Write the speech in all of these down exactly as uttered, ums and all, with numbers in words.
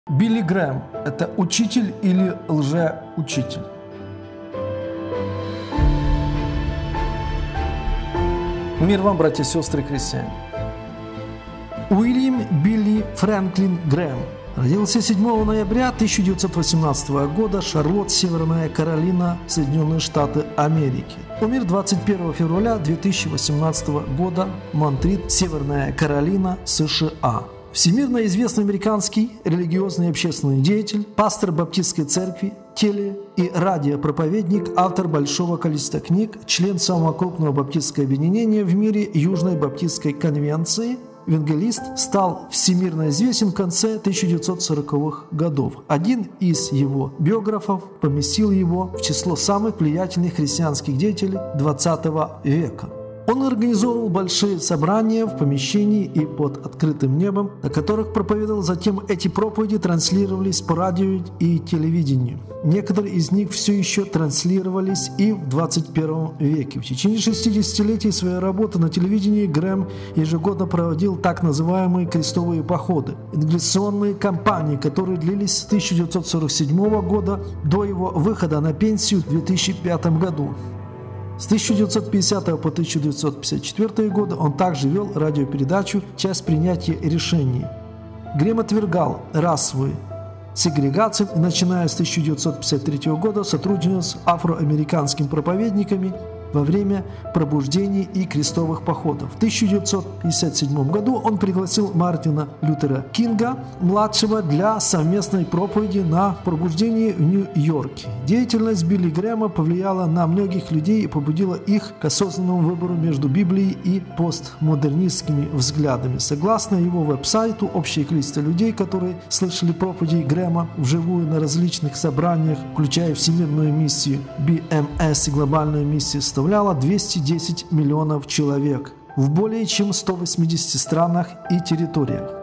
Билли Грэм – это учитель или лжеучитель? Мир вам, братья и сестры христиане. Уильям Билли Фрэнклин Грэм родился седьмого ноября тысяча девятьсот восемнадцатого года, Шарлотт, Северная Каролина, Соединенные Штаты Америки. Умер двадцать первого февраля две тысячи восемнадцатого года, Монтрит, Северная Каролина, США. Всемирно известный американский религиозный и общественный деятель, пастор Баптистской церкви, теле- и радиопроповедник, автор большого количества книг, член самого крупного баптистского объединения в мире Южной Баптистской конвенции, евангелист, стал всемирно известен в конце тысяча девятьсот сороковых годов. Один из его биографов поместил его в число самых влиятельных христианских деятелей двадцатого века. Он организовывал большие собрания в помещении и под открытым небом, на которых проповедовал. Затем эти проповеди транслировались по радио и телевидению. Некоторые из них все еще транслировались и в двадцать первом веке. В течение шестидесятилетий своей работы на телевидении Грэм ежегодно проводил так называемые крестовые походы, евангелизационные кампании, которые длились с тысяча девятьсот сорок седьмого года до его выхода на пенсию в две тысячи пятом году. С тысяча девятьсот пятидесятого по тысяча девятьсот пятьдесят четвёртый годы он также вел радиопередачу «Часть принятия решений». Грэм отвергал расовую сегрегацию и, начиная с тысяча девятьсот пятьдесят третьего года, сотрудничал с афроамериканскими проповедниками во время пробуждений и крестовых походов. В тысяча девятьсот пятьдесят седьмом году он пригласил Мартина Лютера Кинга-младшего для совместной проповеди на пробуждении в Нью-Йорке. Деятельность Билли Грэма повлияла на многих людей и побудила их к осознанному выбору между Библией и постмодернистскими взглядами. Согласно его веб-сайту, общее количество людей, которые слышали проповеди Грэма вживую на различных собраниях, включая всемирную миссию би эм эс и глобальную миссию, составляло двести десять миллионов человек в более чем ста восьмидесяти странах и территориях.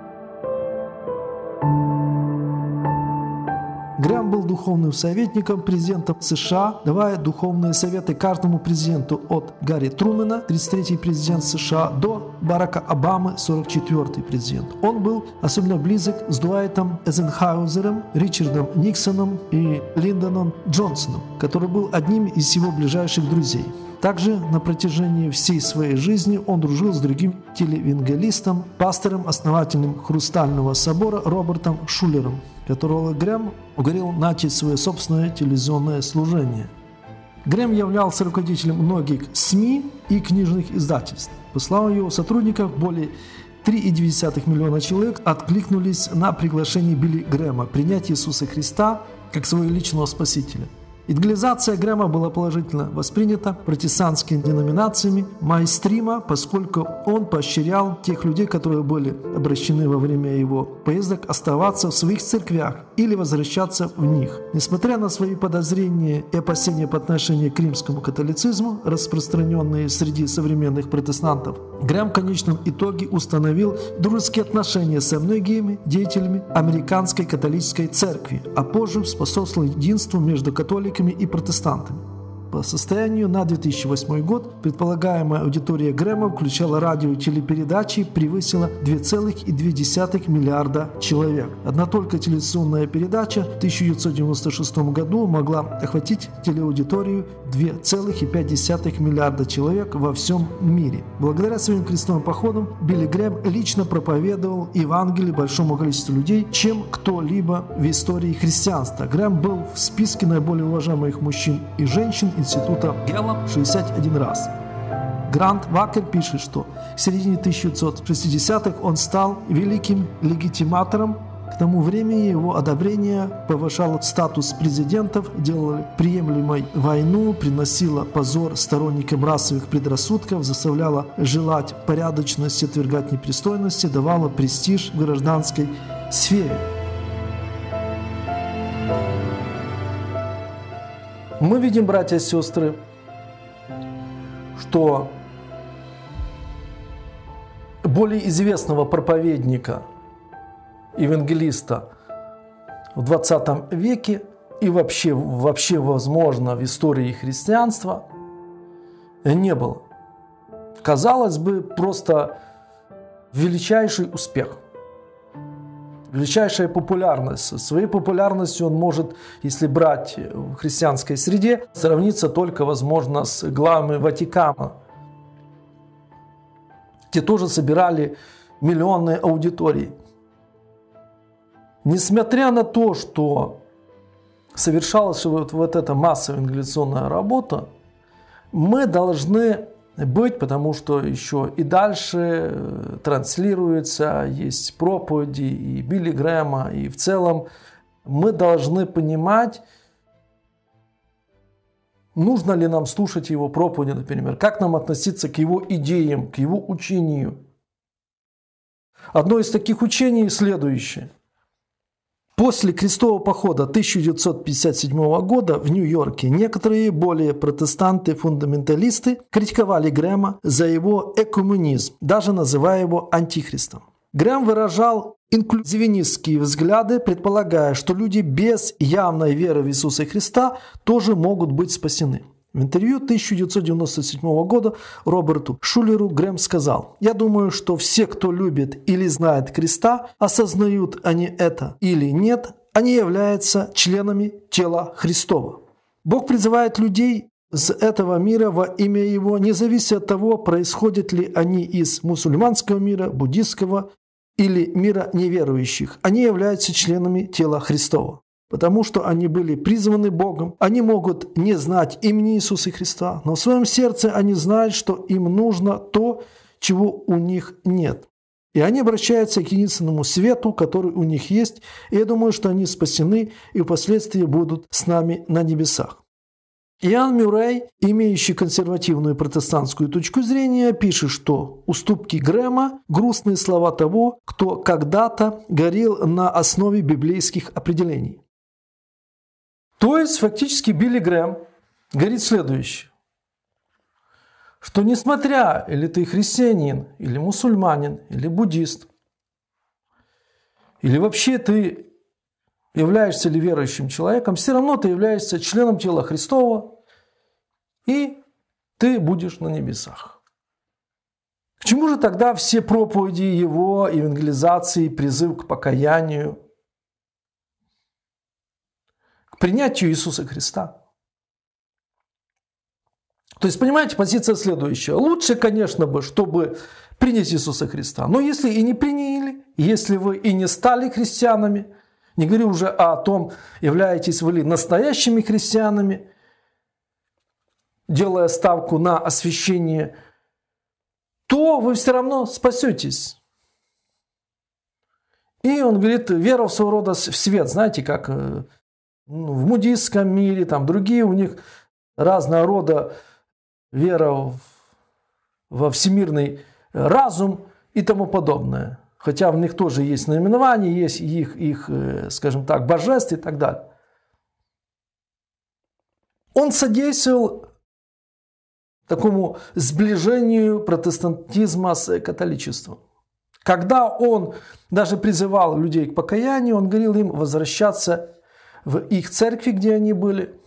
Грэм был духовным советником президента США, давая духовные советы каждому президенту от Гарри Трумэна, тридцать третий президент США, до Барака Обамы, сорок четвёртый президент. Он был особенно близок с Дуайтом Эйзенхауэром, Ричардом Никсоном и Линдоном Джонсоном, который был одним из его ближайших друзей. Также на протяжении всей своей жизни он дружил с другим телеевангелистом, пастором, основателем Хрустального собора Робертом Шулером, которого Грэм уговорил начать свое собственное телевизионное служение. Грэм являлся руководителем многих СМИ и книжных издательств. По словам его сотрудников, более три целых две десятых миллиона человек откликнулись на приглашение Билли Грэма принять Иисуса Христа как своего личного спасителя. Евангелизация Грэма была положительно воспринята протестантскими деноминациями майнстрима, поскольку он поощрял тех людей, которые были обращены во время его поездок, оставаться в своих церквях или возвращаться в них. Несмотря на свои подозрения и опасения по отношению к римскому католицизму, распространенные среди современных протестантов, Грэм в конечном итоге установил дружеские отношения со многими деятелями американской католической церкви, а позже способствовал единству между католиками и протестантами. По состоянию на две тысячи восьмой год предполагаемая аудитория Грэма включала радио и телепередачи, превысила два целых две десятых миллиарда человек. Одна только телевизионная передача в тысяча девятьсот девяносто шестом году могла охватить телеаудиторию два целых пять десятых миллиарда человек во всем мире. Благодаря своим крестовым походам Билли Грэм лично проповедовал Евангелие большому количеству людей, чем кто-либо в истории христианства. Грэм был в списке наиболее уважаемых мужчин и женщин Института Гэллап шестьдесят один раз. Грант Вакер пишет, что в середине тысяча девятьсот шестидесятых он стал великим легитиматором. К тому времени его одобрение повышало статус президентов, делало приемлемой войну, приносило позор сторонникам расовых предрассудков, заставляло желать порядочности, отвергать непристойности, давало престиж в гражданской сфере. Мы видим, братья и сестры, что более известного проповедника, евангелиста в двадцатом веке и вообще, вообще возможно, в истории христианства не было. Казалось бы, просто величайший успех. величайшая популярность. Своей популярностью он может, если брать в христианской среде, сравниться только, возможно, с главами Ватикана, где тоже собирали миллионные аудитории. Несмотря на то, что совершалась вот, вот эта массовая евангелизационная работа, мы должны быть, потому что еще и дальше транслируется, есть проповеди и Билли Грэма, и в целом мы должны понимать, нужно ли нам слушать его проповеди, например, как нам относиться к его идеям, к его учению. Одно из таких учений следующее. После крестового похода тысяча девятьсот пятьдесят седьмого года в Нью-Йорке некоторые более протестанты-фундаменталисты критиковали Грэма за его экуменизм, даже называя его антихристом. Грэм выражал инклюзивистские взгляды, предполагая, что люди без явной веры в Иисуса Христа тоже могут быть спасены. В интервью тысяча девятьсот девяносто седьмого года Роберту Шулеру Грэм сказал: «Я думаю, что все, кто любит или знает Христа, осознают они это или нет, они являются членами тела Христова. Бог призывает людей из этого мира во имя Его, не завися от того, происходят ли они из мусульманского мира, буддистского или мира неверующих. Они являются членами тела Христова. Потому что они были призваны Богом. Они могут не знать имени Иисуса Христа, но в своем сердце они знают, что им нужно то, чего у них нет. И они обращаются к единственному свету, который у них есть, и я думаю, что они спасены и впоследствии будут с нами на небесах». Иоанн Мюррей, имеющий консервативную протестантскую точку зрения, пишет, что уступки Грэма – грустные слова того, кто когда-то горел на основе библейских определений. То есть, фактически, Билли Грэм говорит следующее, что несмотря, или ты христианин, или мусульманин, или буддист, или вообще ты являешься ли верующим человеком, все равно ты являешься членом тела Христова, и ты будешь на небесах. К чему же тогда все проповеди его, евангелизации, призыв к покаянию, к принятию Иисуса Христа? То есть, понимаете, позиция следующая. Лучше, конечно бы, чтобы принять Иисуса Христа. Но если и не приняли, если вы и не стали христианами, не говорю уже о том, являетесь вы ли настоящими христианами, делая ставку на освящение, то вы все равно спасетесь. И он говорит, вера в своего рода в свет. Знаете, как в буддистском мире, там другие у них разного рода вера во всемирный разум и тому подобное. Хотя в них тоже есть наименования, есть их, их, скажем так, божеств и так далее. Он содействовал такому сближению протестантизма с католичеством. Когда он даже призывал людей к покаянию, он говорил им возвращаться в их церкви, где они были.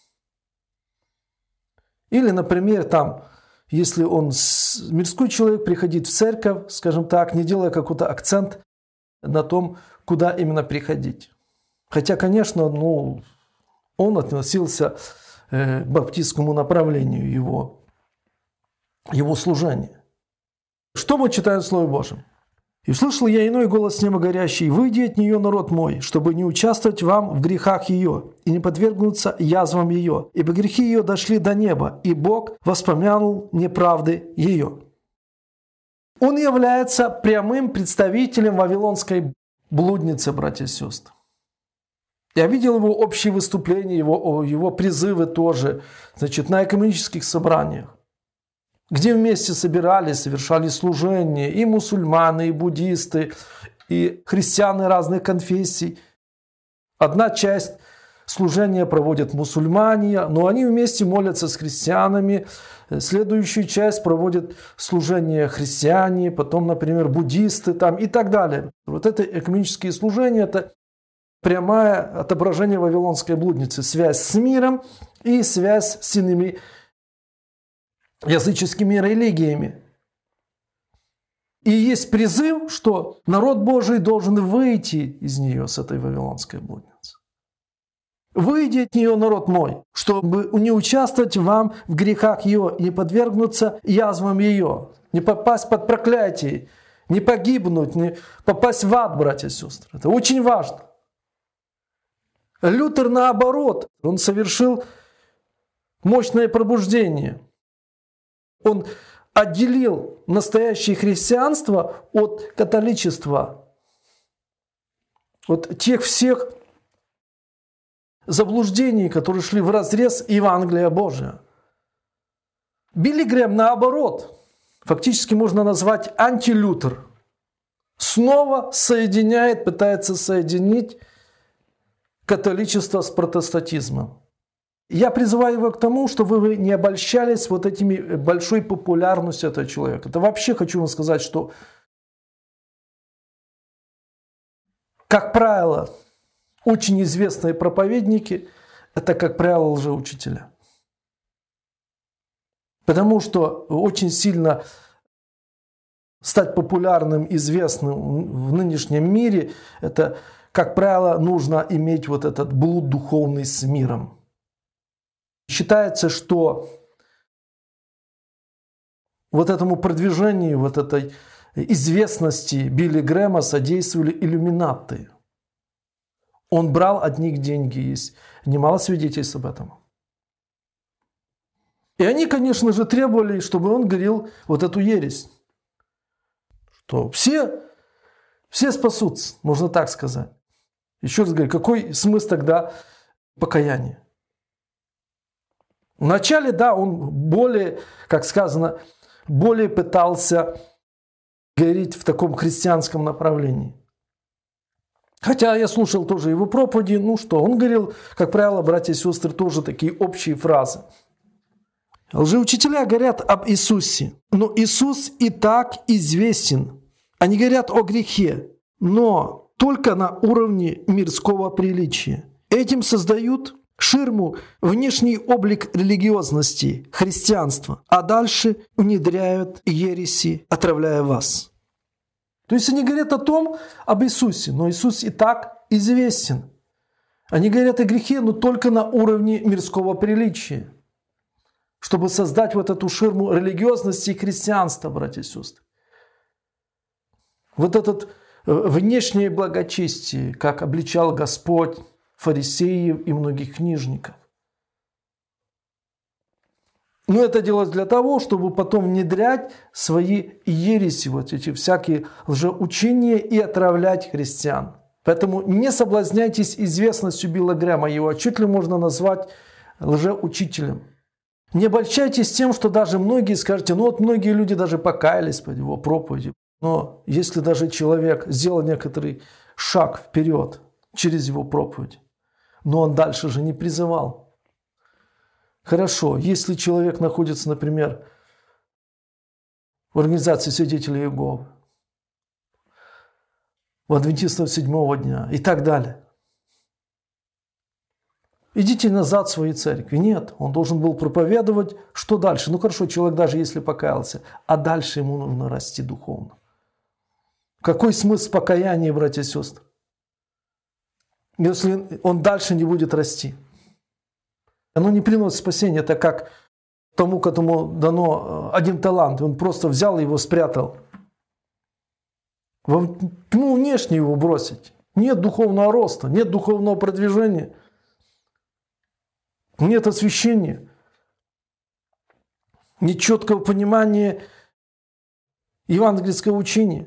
Или, например, там, если он мирской человек, приходит в церковь, скажем так, не делая какой-то акцент на том, куда именно приходить. Хотя, конечно, ну, он относился к баптистскому направлению его, его служения. Что мы читаем в Слове Божьем? «И услышал я иной голос неба горящий: выйди от нее, народ мой, чтобы не участвовать вам в грехах ее и не подвергнуться язвам ее, ибо грехи ее дошли до неба, и Бог воспомянул неправды ее». Он является прямым представителем вавилонской блудницы, братья и сестры. Я видел его общие выступления, его, его призывы тоже, значит, на экуменических собраниях, где вместе собирались, совершали служения и мусульмане, и буддисты, и христиане разных конфессий. Одна часть служения проводят мусульмане, но они вместе молятся с христианами. Следующую часть проводят служение христиане, потом, например, буддисты там, и так далее. Вот это экуменические служения – это прямое отображение вавилонской блудницы, связь с миром и связь с иными языческими религиями. И есть призыв, что народ Божий должен выйти из нее, с этой вавилонской блудницы. Выйди от нее, народ мой, чтобы не участвовать вам в грехах ее, не подвергнуться язвам ее, не попасть под проклятие, не погибнуть, не попасть в ад, братья и сестры. Это очень важно. Лютер, наоборот, он совершил мощное пробуждение. Он отделил настоящее христианство от католичества, от тех всех заблуждений, которые шли вразрез Евангелия Божия. Билли Грэм, наоборот, фактически можно назвать антилютер, снова соединяет, пытается соединить католичество с протестантизмом. Я призываю его к тому, чтобы вы не обольщались вот этими большой популярностью этого человека. Это вообще хочу вам сказать, что, как правило, очень известные проповедники – это, как правило, лжеучителя. Потому что очень сильно стать популярным, известным в нынешнем мире – это, как правило, нужно иметь вот этот блуд духовный с миром. Считается, что вот этому продвижению, вот этой известности Билли Грэма содействовали иллюминаты. Он брал от них деньги, есть немало свидетельств об этом. И они, конечно же, требовали, чтобы он говорил вот эту ересь, что все, все спасутся, можно так сказать. Еще раз говорю, какой смысл тогда покаяния? Вначале, да, он более, как сказано, более пытался говорить в таком христианском направлении. Хотя я слушал тоже его проповеди, ну что, он говорил, как правило, братья и сестры, тоже такие общие фразы. Лжеучителя говорят об Иисусе, но Иисус и так известен. Они говорят о грехе, но только на уровне мирского приличия. Этим создают ширму, внешний облик религиозности, христианства, а дальше внедряют ереси, отравляя вас. То есть они говорят о том, об Иисусе, но Иисус и так известен. Они говорят о грехе, но только на уровне мирского приличия, чтобы создать вот эту ширму религиозности и христианства, братья и сестры. Вот этот внешнее благочестие, как обличал Господь фарисеев и многих книжников. Но это делать для того, чтобы потом внедрять свои ереси, вот эти всякие лжеучения и отравлять христиан. Поэтому не соблазняйтесь известностью Билла Грэма, его чуть ли можно назвать лжеучителем. Не обольщайтесь тем, что даже многие скажете, ну вот многие люди даже покаялись по его проповеди. Но если даже человек сделал некоторый шаг вперед через его проповедь, но он дальше же не призывал. Хорошо, если человек находится, например, в организации свидетелей Иеговы, в адвентистов седьмого дня и так далее. Идите назад в свои церкви. Нет, он должен был проповедовать, что дальше. Ну хорошо, человек даже если покаялся, а дальше ему нужно расти духовно. Какой смысл покаяния, братья и сестры, если он дальше не будет расти? Оно не приносит спасения, это как тому, которому дано один талант, он просто взял его, спрятал. Вам тьму внешне его бросить. Нет духовного роста, нет духовного продвижения, нет освящения, нет четкого понимания евангельского учения.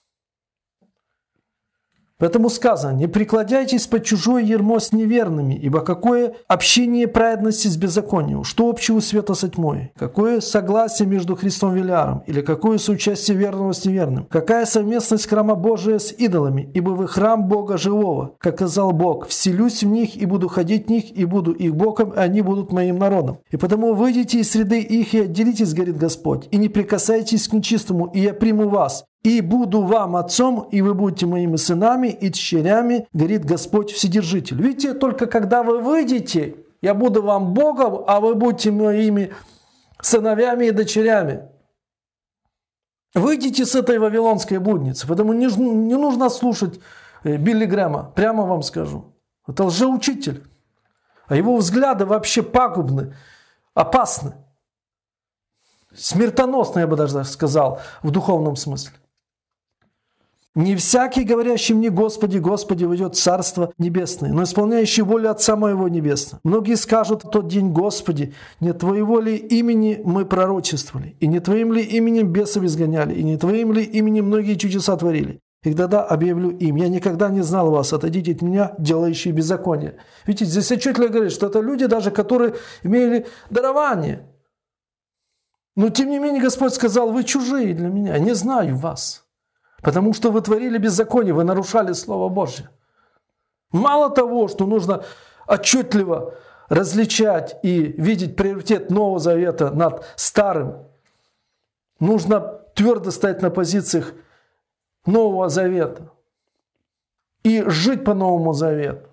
Поэтому сказано, не прикладайтесь под чужое ярмо с неверными, ибо какое общение праведности с беззаконием, что общего света со тьмой, какое согласие между Христом и Велиаром, или какое соучастие верного с неверным, какая совместность храма Божия с идолами, ибо вы храм Бога живого, как сказал Бог, вселюсь в них и буду ходить в них, и буду их Богом, и они будут моим народом. И потому выйдите из среды их и отделитесь, говорит Господь, и не прикасайтесь к нечистому, и я приму вас. «И буду вам отцом, и вы будете моими сынами и дщерями, говорит Господь Вседержитель». Видите, только когда вы выйдете, я буду вам Богом, а вы будете моими сыновьями и дочерями. Выйдите с этой вавилонской блудницы, потому не, не нужно слушать Билли Грэма, прямо вам скажу. Это лжеучитель. А его взгляды вообще пагубны, опасны. Смертоносны, я бы даже сказал, в духовном смысле. Не всякий, говорящий мне Господи, Господи, войдет в Царство Небесное, но исполняющий волю Отца Моего Небесного. Многие скажут в тот день: Господи, не Твоего ли имени мы пророчествовали, и не Твоим ли именем бесов изгоняли, и не Твоим ли именем многие чудеса творили? И тогда объявлю им: я никогда не знал вас, отойдите от меня, делающие беззаконие. Видите, здесь отчетливо говорит, что это люди даже, которые имели дарование. Но тем не менее Господь сказал: вы чужие для меня, не знаю вас. Потому что вы творили беззаконие, вы нарушали Слово Божье. Мало того, что нужно отчетливо различать и видеть приоритет Нового Завета над Старым, нужно твердо стоять на позициях Нового Завета и жить по Новому Завету.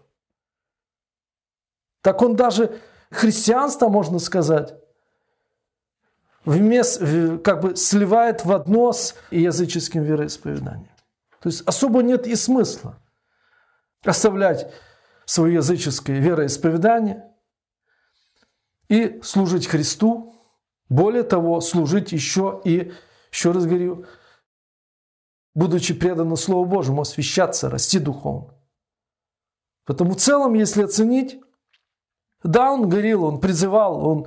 Так он даже христианство, можно сказать, вместо, как бы сливает в одно с языческим вероисповеданием. То есть особо нет и смысла оставлять свое языческое вероисповедание и служить Христу. Более того, служить еще и, еще раз говорю, будучи преданным Слову Божьему, освящаться, расти духовно. Поэтому в целом, если оценить, да, он говорил, он призывал, он...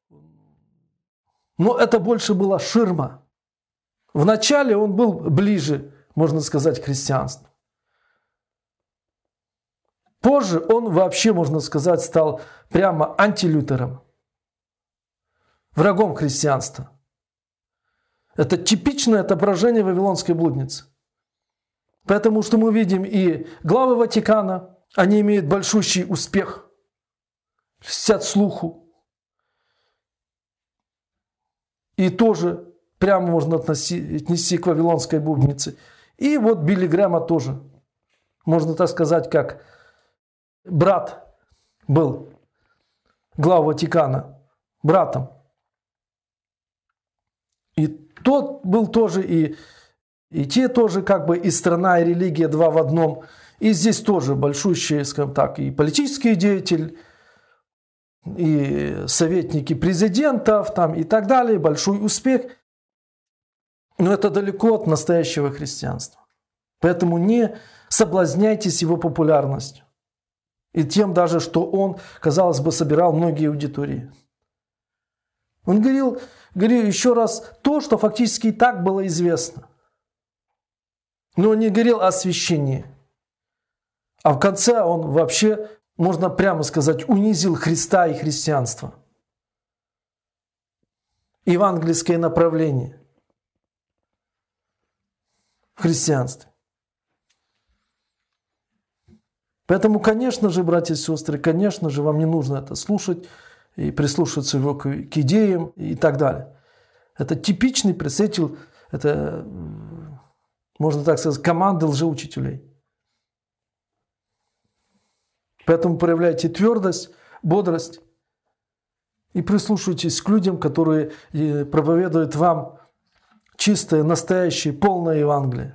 но это больше была ширма. Вначале он был ближе, можно сказать, к христианству. Позже он вообще, можно сказать, стал прямо антилютером, врагом христианства. Это типичное отображение вавилонской блудницы. Поэтому что мы видим и главы Ватикана, они имеют большущий успех, льстят слуху. И тоже прямо можно отнести, отнести к вавилонской блуднице. И вот Билли Грэма тоже, можно так сказать, как брат был глава Ватикана, братом. И тот был тоже, и, и те тоже, как бы и страна, и религия два в одном. И здесь тоже большущие, скажем так, и политический деятель, и советники президентов там, и так далее, большой успех. Но это далеко от настоящего христианства. Поэтому не соблазняйтесь его популярностью. И тем даже, что он, казалось бы, собирал многие аудитории. Он говорил, говорил еще раз то, что фактически и так было известно. Но он не говорил о освящении. А в конце он вообще, можно прямо сказать, унизил Христа и христианство. Евангельское направление в христианстве. Поэтому, конечно же, братья и сестры, конечно же, вам не нужно это слушать и прислушиваться к, к идеям и так далее. Это типичный представитель, это, можно так сказать, команды лжеучителей. Поэтому проявляйте твердость, бодрость и прислушивайтесь к людям, которые проповедуют вам чистое, настоящее, полное Евангелие.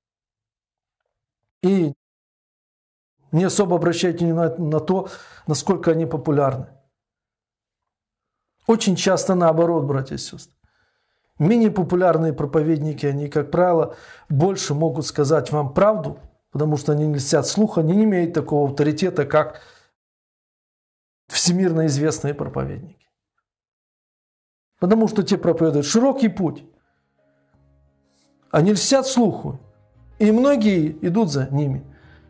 И не особо обращайте внимание на то, насколько они популярны. Очень часто наоборот, братья и сестры. Менее популярные проповедники, они, как правило, больше могут сказать вам правду, потому что они не льстят слуха, они не имеют такого авторитета, как всемирно известные проповедники. Потому что те проповедуют широкий путь. Они льстят слуху, и многие идут за ними.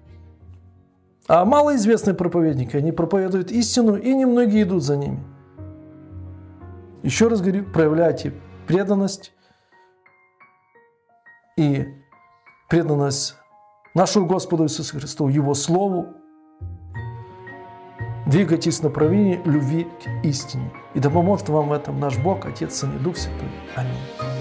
А малоизвестные проповедники, они проповедуют истину, и немногие идут за ними. Еще раз говорю, проявляйте преданность и преданность нашему Господу Иисусу Христу, Его Слову. Двигайтесь в направлении любви к истине. И да поможет вам в этом наш Бог, Отец, Сын и Дух Святой. Аминь.